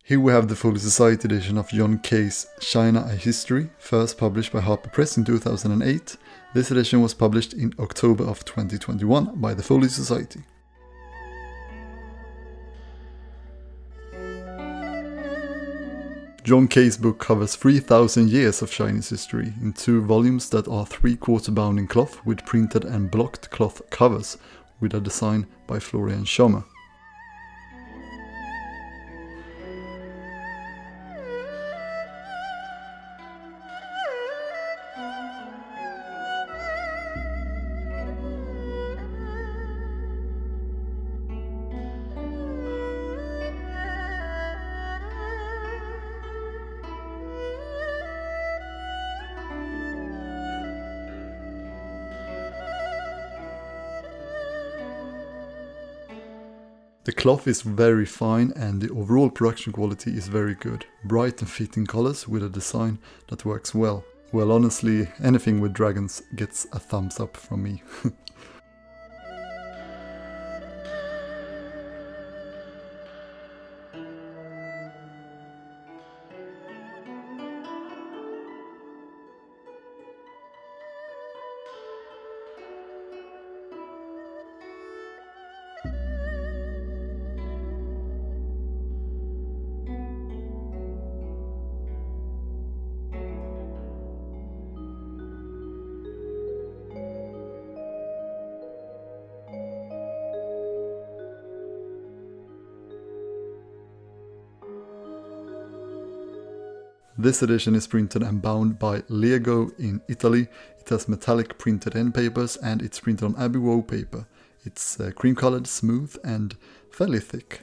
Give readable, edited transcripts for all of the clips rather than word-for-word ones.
Here we have the Folio Society edition of John Keay's China A History, first published by HarperPress in 2008. This edition was published in October of 2021 by the Folio Society. John Keay's book covers 3,000 years of Chinese history in 2 volumes that are 3/4 bound in cloth with printed and blocked cloth covers, with a design by Florian Schommer. The cloth is very fine and the overall production quality is very good. Bright and fitting colors with a design that works well. Well, honestly, anything with dragons gets a thumbs up from me. This edition is printed and bound by Lego in Italy. It has metallic printed end papers and it's printed on Abbey Road paper. It's cream colored, smooth and fairly thick.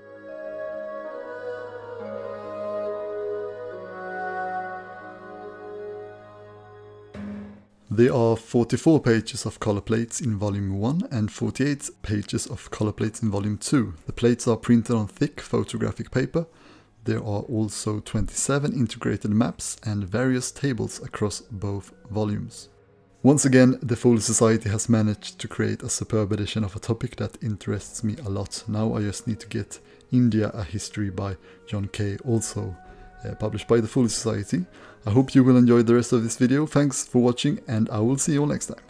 There are 44 pages of color plates in volume 1 and 48 pages of color plates in volume 2. The plates are printed on thick photographic paper. There are also 27 integrated maps and various tables across both volumes. Once again, the Folio Society has managed to create a superb edition of a topic that interests me a lot. Now I just need to get India A History by John Keay, also published by the Folio Society. I hope you will enjoy the rest of this video. Thanks for watching and I will see you all next time.